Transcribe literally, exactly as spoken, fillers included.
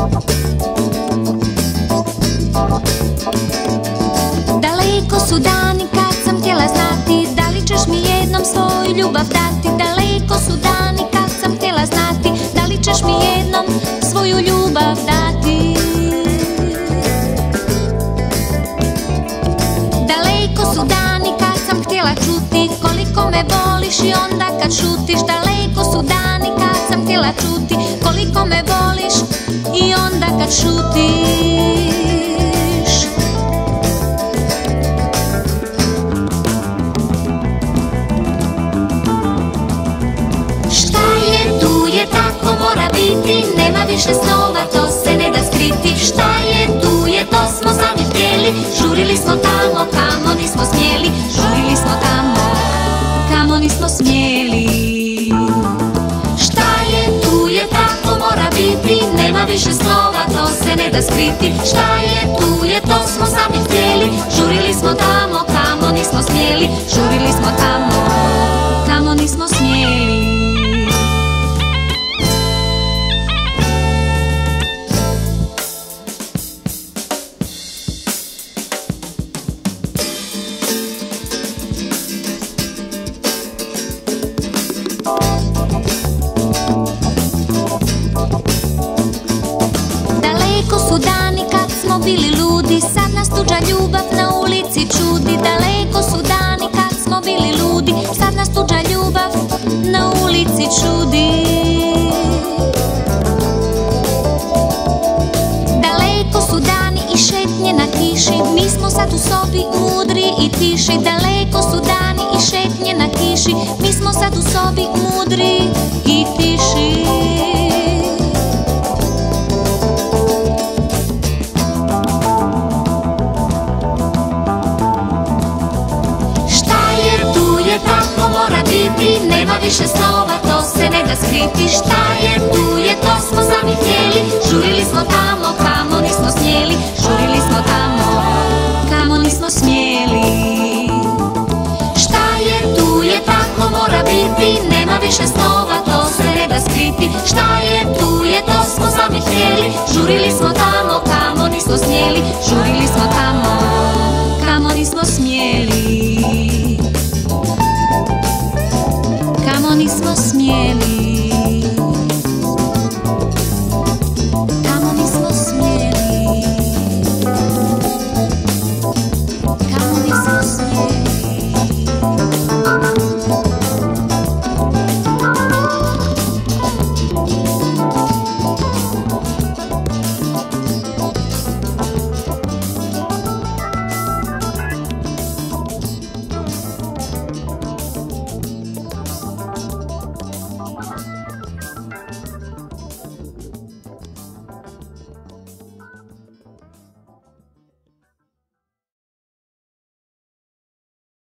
Daleko su dani kad sam htjela znati da li ćeš mi jednom svoju ljubav dati. Daleko su dani kad sam htjela znati da li ćeš mi jednom svoju ljubav dati. Daleko su dani kad sam htjela čuti koliko me voliš i onda kad šutiš. Daleko su dani kad sam htjela čuti koliko me voliš i onda kad šutiš. Šta je tu je tako mora biti, nema više snova, to se ne da skriti. Šta je tu je, to smo sami htjeli, žurili smo tamo kamo nismo smjeli. Žurili smo tamo kamo nismo smjeli. Šta je tu je tako mora biti, nema više slova, to se ne da skriti. Šta je tu je, to smo sami htjeli, žurili smo tamo kamo nismo smjeli. Žurili smo tamo kamo nismo smjeli. Daleko su dani kad smo bili ludi, sad nas tuđa ljubav na ulici čudi. Daleko su dani kad smo bili ludi, sad nas tuđa ljubav na ulici čudi. Daleko su dani i šetnje na kiši, mi smo sad u sobi mudri i tiši. Daleko su dani i šetnje na kiši, mi smo sad u sobi mudri i tiši. Tako mora biti, nema više snova, to se ne da skriti. Šta je tu je, to smo sami htjeli, žurili smo tamo kamo nismo smjeli. Žurili smo tamo kamo nismo smjeli. Šta je tu je, tako mora biti, nema više snova, to se ne da skriti. Šta je tu je, to smo sami htjeli, žurili smo tamo